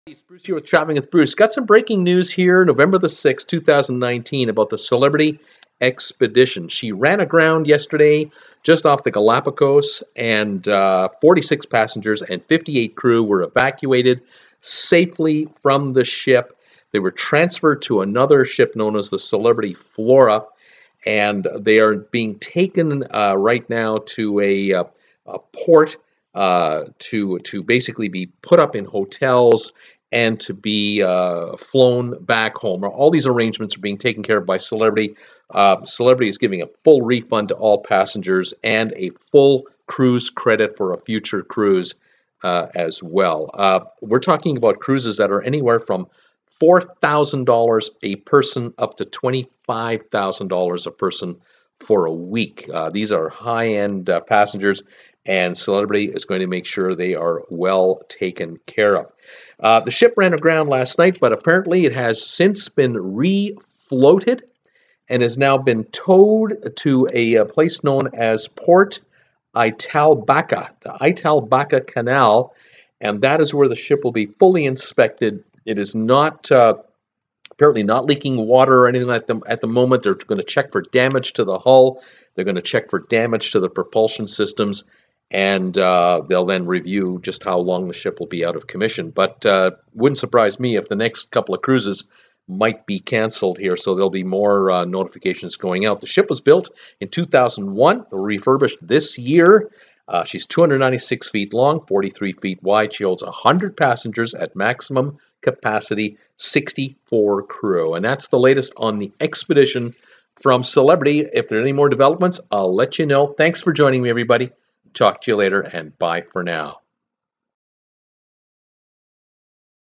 It's Bruce here with Traveling with Bruce. Got some breaking news here, November the 6th, 2019, about the celebrity Xpedition. She ran aground yesterday just off the Galapagos, and 46 passengers and 58 crew were evacuated safely from the ship. They were transferred to another ship known as the Celebrity Flora, and they are being taken right now to a port to basically be put up in hotels and to be flown back home. All these arrangements are being taken care of by Celebrity. Celebrity is giving a full refund to all passengers and a full cruise credit for a future cruise as well. We're talking about cruises that are anywhere from $4,000 a person up to $25,000 a person for a week. These are high-end passengers, and Celebrity is going to make sure they are well taken care of. The ship ran aground last night, but apparently it has since been refloated and has now been towed to a place known as Port Italbaca, the Italbaca Canal, and that is where the ship will be fully inspected. It is not apparently not leaking water or anything like that at the moment. They're going to check for damage to the hull. They're going to check for damage to the propulsion systems, and they'll then review just how long the ship will be out of commission. But wouldn't surprise me if the next couple of cruises might be canceled here, so there'll be more notifications going out. The ship was built in 2001, refurbished this year. She's 296 feet long, 43 feet wide. She holds 100 passengers at maximum capacity, 64 crew. And that's the latest on the Xpedition from Celebrity. If there are any more developments, I'll let you know. Thanks for joining me, everybody. Talk to you later, and bye for now.